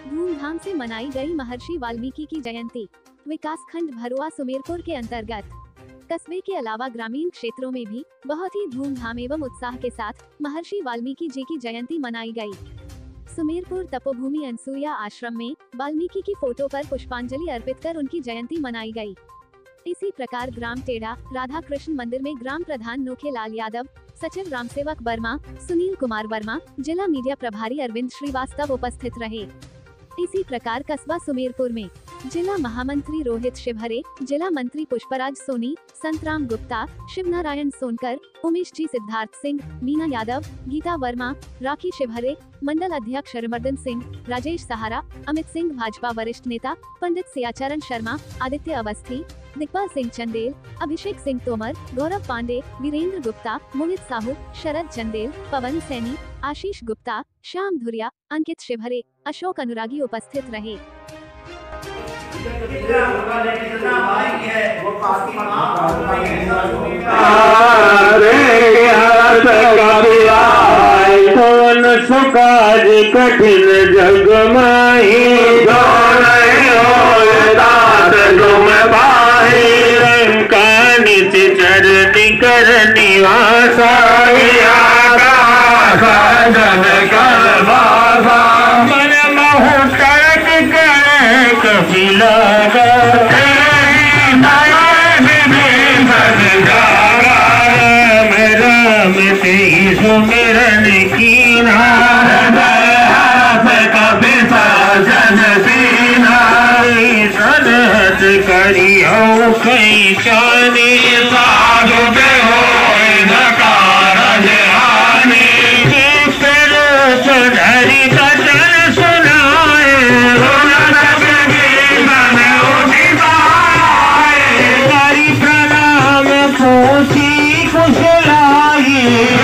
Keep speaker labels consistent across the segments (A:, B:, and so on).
A: धूमधाम से मनाई गई महर्षि वाल्मीकि की जयंती। विकासखंड भरुआ सुमेरपुर के अंतर्गत कस्बे के अलावा ग्रामीण क्षेत्रों में भी बहुत ही धूमधाम एवं उत्साह के साथ महर्षि वाल्मीकि जी की जयंती मनाई गई। सुमेरपुर तपोभूमि अनसुईया आश्रम में वाल्मीकि की फोटो पर पुष्पांजलि अर्पित कर उनकी जयंती मनाई गई। इसी प्रकार ग्राम टेढ़ा राधा कृष्ण मंदिर में ग्राम प्रधान नोखेलाल यादव, सचिव रामसेवक वर्मा, सुनील कुमार वर्मा, जिला मीडिया प्रभारी अरविंद श्रीवास्तव उपस्थित रहे। इसी प्रकार कस्बा सुमेरपुर में जिला महामंत्री रोहित शिवहरे, जिला मंत्री पुष्पराज सोनी, संतराम गुप्ता, शिवनारायण सोनकर, उमेश जी सिद्धार्थ सिंह, मीना यादव, गीता वर्मा, राखी शिवहरे, मंडल अध्यक्ष हरमर्दन सिंह, राजेश सहारा, अमित सिंह भाजपा वरिष्ठ नेता, पंडित सियाचरण शर्मा, आदित्य अवस्थी, दिग्पाल सिंह चंदेल, अभिषेक सिंह तोमर, गौरव पांडे, वीरेंद्र गुप्ता, मोहित साहू, शरद चंदेल, पवन सैनी, आशीष गुप्ता, श्याम धुरिया, अंकित शिवहरे, अशोक अनुरागी उपस्थित रहे।
B: सुकाज कठिन जग माही चरणी कर निवासा मन महु तड़क कर कपिला राम तेई सुमिरन कीना कभी साजन सीना सनहत करियो कई चानी साधु हो कारज हानि सुधरी कचन सुनाए हरि प्रणाम पूछी कुशलाई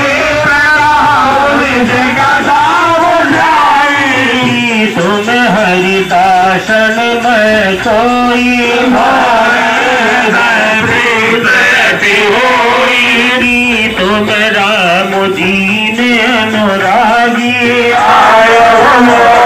B: तुम हरिदासन में कोई तुम राम जी ने अनुरागी आयो